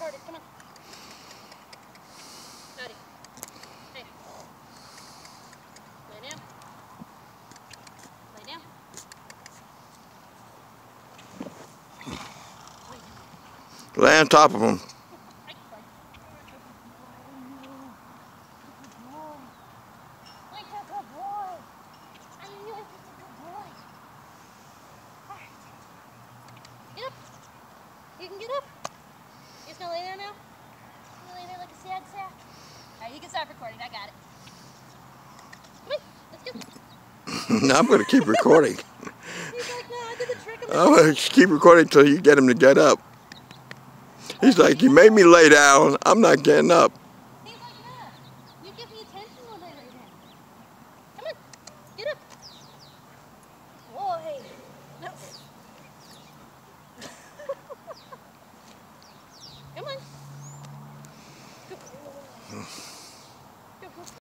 recorded. Come on. Odie. Hey. Lay down. Lay down. Lay on top of him. You can get up. You just gonna lay there now? You lay there like a sad sack? Alright, you can stop recording. I got it. Come on, let's go. No, I'm going to keep recording. He's like, no, I did the trick. I'm going to keep recording until you get him to get up. He's like, you made me lay down. I'm not getting up. He's like, no. You give me attention when I lay down. Come on, get up. Whoa, hey. No. Come on. Go.